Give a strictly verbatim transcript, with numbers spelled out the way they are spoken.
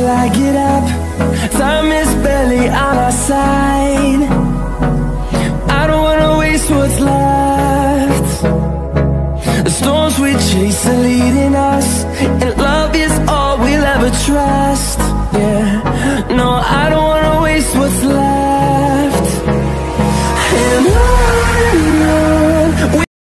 I get up, time is barely on our side. I don't wanna waste what's left. The storms we chase are leading us, and love is all we'll ever trust. Yeah, no, I don't wanna waste what's left.